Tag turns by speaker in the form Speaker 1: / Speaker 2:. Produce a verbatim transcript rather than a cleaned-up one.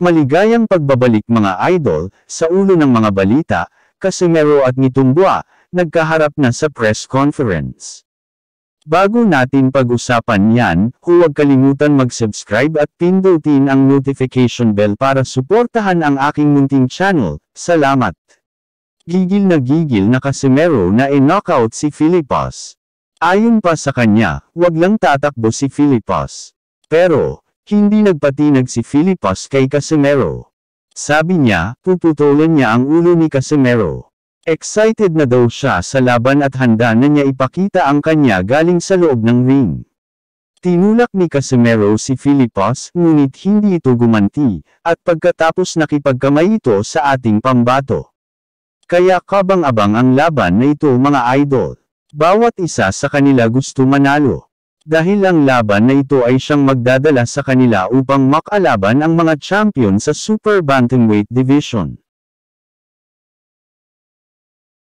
Speaker 1: Maligayang pagbabalik mga idol, sa ulo ng mga balita, Casimero at Nghitumbwa, nagkaharap na sa press conference. Bago natin pag-usapan yan, huwag kalimutan mag-subscribe at pindutin ang notification bell para suportahan ang aking munting channel. Salamat! Gigil na gigil na Casimero na i-knockout si Philippos. Ayon pa sa kanya, wag lang tatakbo si Philippos. Pero, hindi nagpatinag si Philippos kay Casimero. Sabi niya, puputulan niya ang ulo ni Casimero. Excited na daw siya sa laban at handa na niya ipakita ang kanya galing sa loob ng ring. Tinulak ni Casimero si Philippos, ngunit hindi ito gumanti, at pagkatapos nakipagkamay ito sa ating pambato. Kaya kabang-abang ang laban na ito mga idol. Bawat isa sa kanila gusto manalo. Dahil ang laban na ito ay siyang magdadala sa kanila upang makalaban ang mga champion sa Super Bantamweight Division.